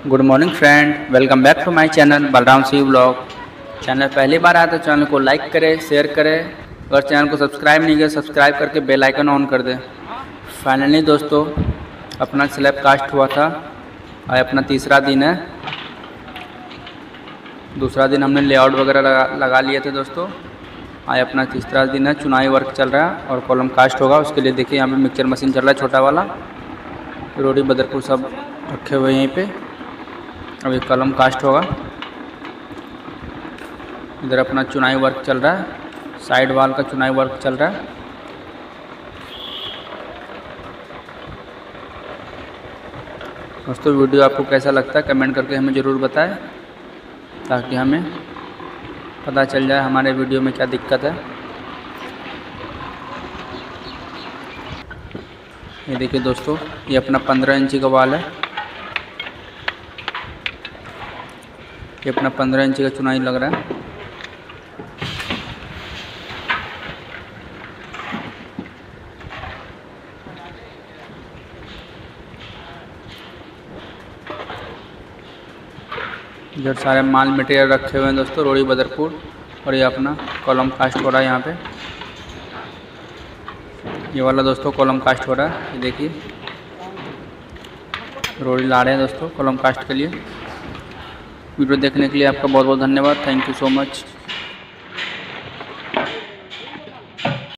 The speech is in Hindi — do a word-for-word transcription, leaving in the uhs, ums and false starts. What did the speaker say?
Good morning friend, welcome back to my channel Balram Singh blog. Channel पहली बार आया तो चैनल को लाइक करें, शेयर करें। अगर चैनल को सब्सक्राइब नहीं किया सब्सक्राइब करके बेल आइकन ऑन कर दें। फाइनली दोस्तों अपना स्लैब कास्ट हुआ था और अपना तीसरा दिन है। दूसरा दिन हमने लेआउट वगैरह लगा, लगा लिए थे दोस्तों। आज अपना तीसरा दिन है, चुनाई वर्क चल रहा है और कॉलम कास्ट होगा। उसके लिए देखिए यहाँ पे मिक्सचर मशीन चल रहा है, छोटा वाला। रोड़ी बदरपुर सब रखे हुए यहीं पे। अभी कॉलम कास्ट होगा। इधर अपना चुनाई वर्क चल रहा है, साइड वाल का चुनाई वर्क चल रहा है। दोस्तों वीडियो आपको कैसा लगता है कमेंट करके हमें ज़रूर बताएं, ताकि हमें पता चल जाए हमारे वीडियो में क्या दिक्कत है। ये देखिए दोस्तों, ये अपना पंद्रह इंची का वाल है। ये अपना पंद्रह इंची का चुनाई लग रहा है। इधर सारे माल मटेरियल रखे हुए हैं दोस्तों, रोड़ी बदरपुर। और ये अपना कॉलम कास्ट हो रहा है यहाँ पे। ये वाला दोस्तों कॉलम कास्ट हो रहा है। ये देखिए रोड़ी ला रहे हैं दोस्तों कॉलम कास्ट के लिए। वीडियो देखने के लिए आपका बहुत बहुत धन्यवाद। Thank you so much.